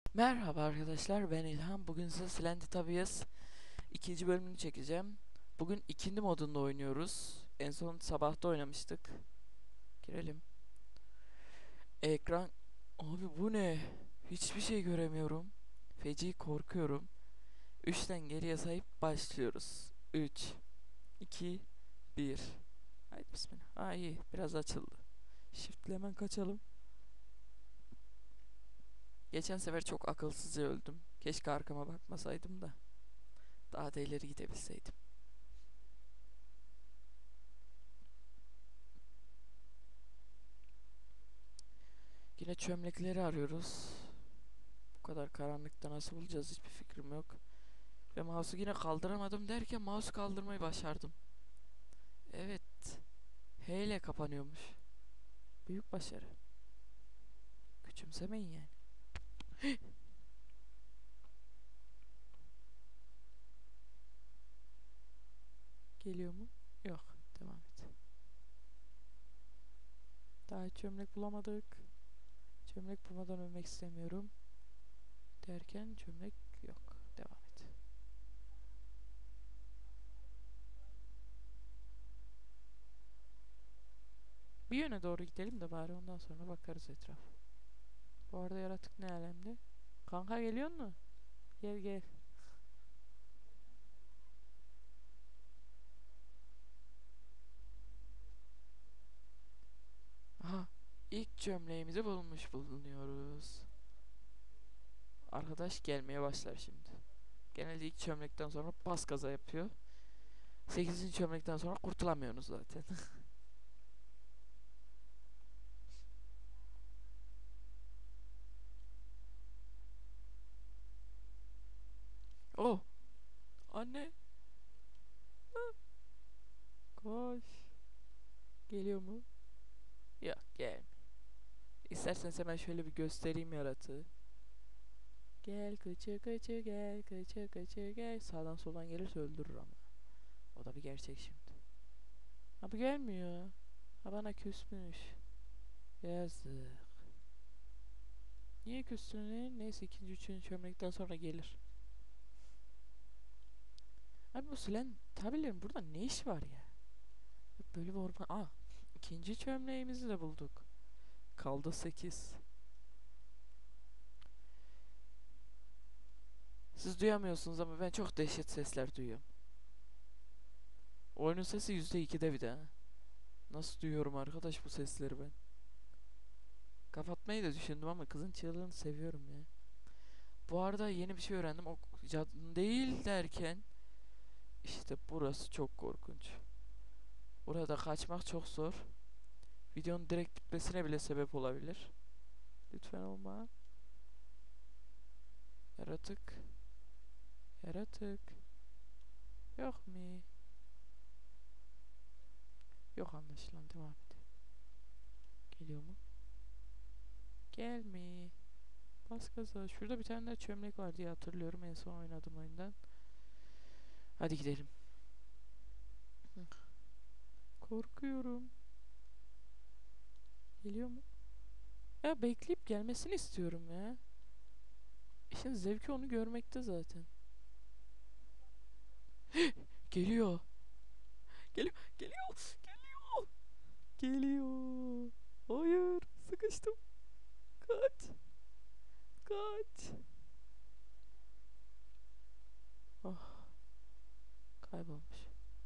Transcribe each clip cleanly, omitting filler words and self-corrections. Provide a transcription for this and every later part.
Merhaba arkadaşlar, ben İlhan. Bugün size Slendytabias ikinci bölümünü çekeceğim. Bugün ikindi modunda oynuyoruz. En son sabahta oynamıştık. Girelim. Ekran... Abi bu ne? Hiçbir şey göremiyorum. Feci korkuyorum. 3'ten geriye sayıp başlıyoruz. 3, 2, 1. Haydi bismillah. Aa iyi, biraz açıldı. Shift'le hemen kaçalım. Geçen sefer çok akılsızca öldüm. Keşke arkama bakmasaydım da daha da ileri gidebilseydim. Yine çömlekleri arıyoruz. Bu kadar karanlıkta nasıl bulacağız hiçbir fikrim yok. Ve mouse'u yine kaldıramadım derken mouse kaldırmayı başardım. Evet. H ile kapanıyormuş. Büyük başarı. Küçümsemeyin yani. Geliyor mu? Yok. Devam et. Daha hiç çömlek bulamadık. Çömlek bulmadan ölmek istemiyorum. Derken çömlek yok. Devam et. Bir yöne doğru gidelim de bari ondan sonra bakarız etraf. Bu arada yaratık ne alemde? Kanka geliyor mu? Gel gel. Aha, ilk çömleğimizi bulmuş bulunuyoruz. Arkadaş gelmeye başlar şimdi. Genelde ilk çömlekten sonra bas gaza yapıyor. 8. çömlekten sonra kurtulamıyorsunuz zaten. Oh! Anne! Koş! Geliyor mu? Yok gelmiyor. İsterseniz hemen şöyle bir göstereyim yaratığı. Gel kıçı kıçı gel kıçı kıçı gel. Sağdan soldan gelirse öldürür ama. O da bir gerçek şimdi. Ha bu gelmiyor. Ha bana küsmüş. Yazık. Niye küstün? Neyse ikinci üçüncü çömlekten sonra gelir. Abi bu silen tabilerin burada ne iş var ya? Böyle bir orman... ikinci çömleğimizi de bulduk. Kaldı 8. Siz duyamıyorsunuz ama ben çok dehşet sesler duyuyorum. Oyunun sesi %2'de bir de. Nasıl duyuyorum arkadaş bu sesleri ben? Kapatmayı da düşündüm ama kızın çığlığını seviyorum ya. Bu arada yeni bir şey öğrendim. O cadın değil derken işte burası çok korkunç. Burada kaçmak çok zor. Videonun direkt bitmesine bile sebep olabilir. Lütfen olma. Yaratık. Yaratık. Yok mu? Yok anlaşılan devam et. Geliyor mu? Gelme. Bas gaza. Şurada bir tane daha çömlek var diye hatırlıyorum en son oynadığım oyundan. Hadi gidelim. Korkuyorum. Geliyor mu? Ya bekleyip gelmesini istiyorum ya. İşin zevki onu görmekte zaten. Geliyor. Geliyor. Geliyor. Geliyor. Geliyor. Hayır. Sıkıştım. Kaç. Kaç. Ah. Kaybolmuş.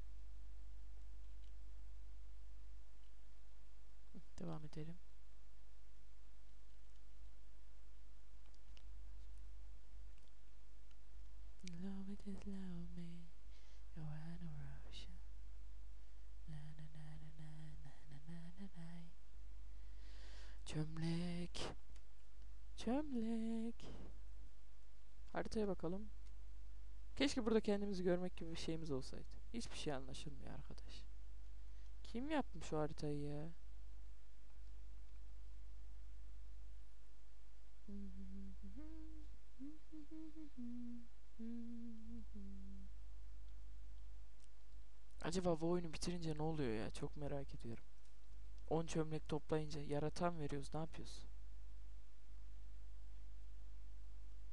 Devam edelim. Love it is love me. You're an ocean. Na na na na na na na na na. Çömlek. Çömlek. Haritaya bakalım. Keşke burada kendimizi görmek gibi bir şeyimiz olsaydı. Hiçbir şey anlaşılmıyor arkadaş. Kim yapmış o haritayı ya? Acaba bu oyunu bitirince ne oluyor ya? Çok merak ediyorum. 10 çömlek toplayınca yaratan veriyoruz. Ne yapıyoruz?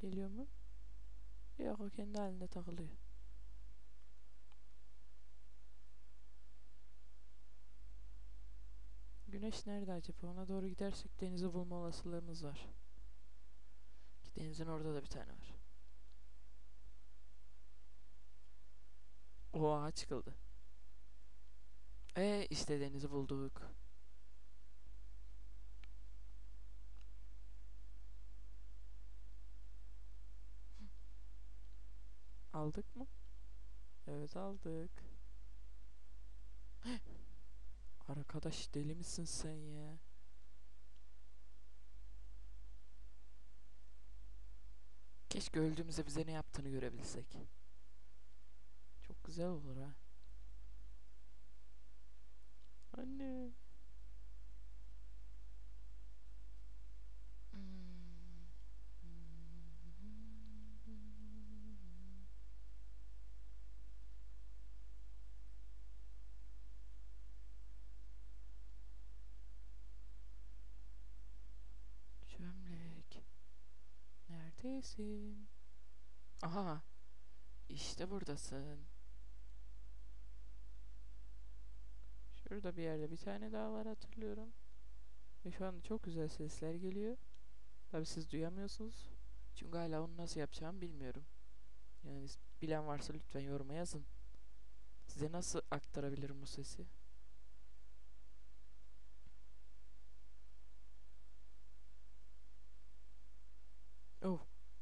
Geliyor mu? Yok, o kendi halinde takılıyor. Güneş nerede acaba? Ona doğru gidersek denizi bulma olasılığımız var. Ki denizin orada da bir tane var. Oha, çıkıldı. İşte denizi bulduk. Aldık mı? Evet, aldık. Arkadaş, deli misin sen ya? Keşke öldüğümüzde bize ne yaptığını görebilsek. Çok güzel olur ha. Anne. Çömlek. Neredesin? Aha. İşte buradasın. Şurada bir yerde bir tane daha var, hatırlıyorum. Ve şu anda çok güzel sesler geliyor. Tabi siz duyamıyorsunuz. Çünkü hala onu nasıl yapacağımı bilmiyorum. Yani bilen varsa lütfen yoruma yazın. Size nasıl aktarabilirim bu sesi? Oh.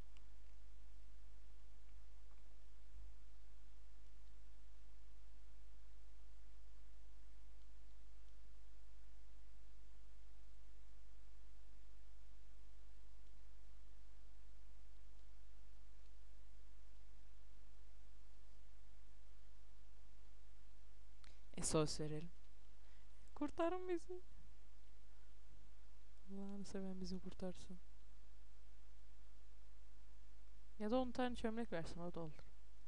SOS verelim. Kurtarın bizi. Allah'ını seven bizi kurtarsın. Ya da 10 tane çömlek versin, o da olur.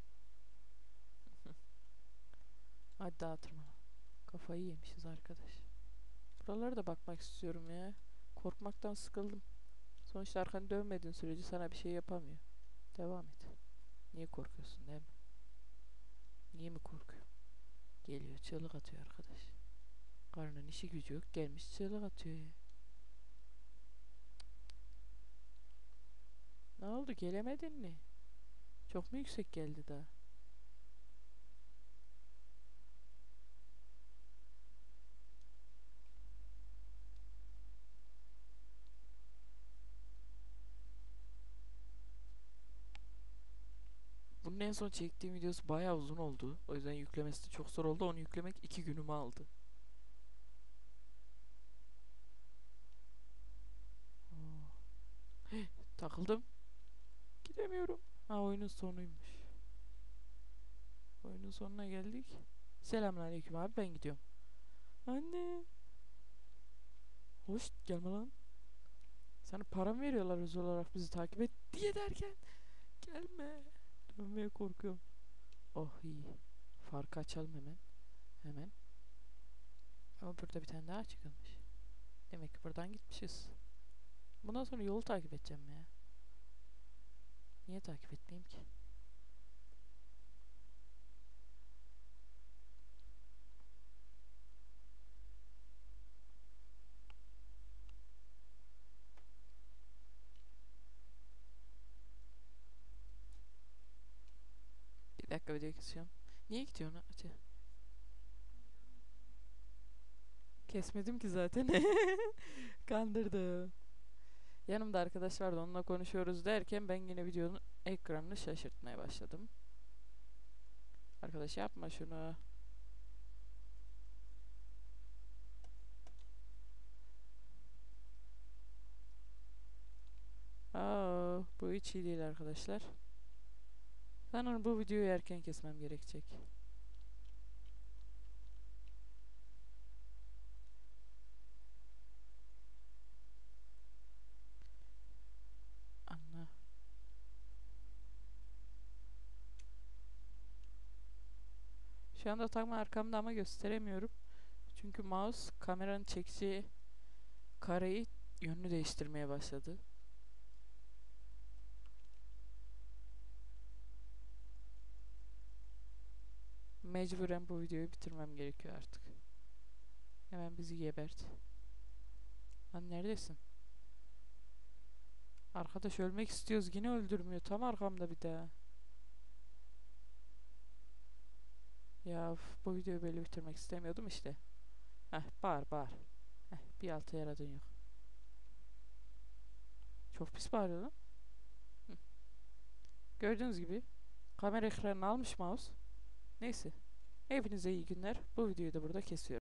Hadi dağıtırma. Kafayı yemişiz arkadaş. Buralara da bakmak istiyorum ya. Korkmaktan sıkıldım. Sonuçta arkanı dönmediğin sürece sana bir şey yapamıyor. Devam et. Niye korkuyorsun, değil mi? Niye mi korkuyor? Geliyor, çığlık atıyor arkadaş. Karnın işi gücü yok, gelmiş çığlık atıyor ya. Ne oldu, gelemedin mi? Çok mu yüksek geldi daha? Bunun en son çektiğim videosu bayağı uzun oldu. O yüzden yüklemesi de çok zor oldu. Onu yüklemek 2 günümü aldı. Oo. Takıldım. Gidemiyorum. Ha, oyunun sonuymuş. Oyunun sonuna geldik. Selamünaleyküm abi, ben gidiyorum. Anne. Hoş gelme lan. Sana para mı veriyorlar özel olarak bizi takip et diye derken gelme. Dönmeye korkuyorum. Oh, iyi. Farkı açalım hemen. Hemen. Ama burada bir tane daha çıkılmış. Demek ki buradan gitmişiz. Bundan sonra yolu takip edeceğim ya. Niye takip etmeyeyim ki? Bir dakika, video kesiyorum. Niye gidiyorsun Ati? Kesmedim ki zaten. Kandırdı. Yanımda arkadaş vardı, onunla konuşuyoruz derken ben yine videonun ekranını şaşırtmaya başladım. Arkadaş, yapma şunu. Bu hiç iyi değil arkadaşlar. Sanırım bu videoyu erken kesmem gerekecek. Anla. Şu anda tam arkamda ama gösteremiyorum. Çünkü mouse kameranın çekeceği kareyi yönünü değiştirmeye başladı. Mecburen bu videoyu bitirmem gerekiyor artık. Hemen bizi gebert. Lan neredesin? Arkadaş ölmek istiyoruz yine öldürmüyor. Tam arkamda bir daha. Ya bu videoyu böyle bitirmek istemiyordum işte. Heh bağır bağır. Heh bir altı yaradın yok. Çok pis bağırıyor lan. Hı. Gördüğünüz gibi kamera ekranını almış mouse. Neyse. Hepinize iyi günler. Bu videoyu da burada kesiyorum.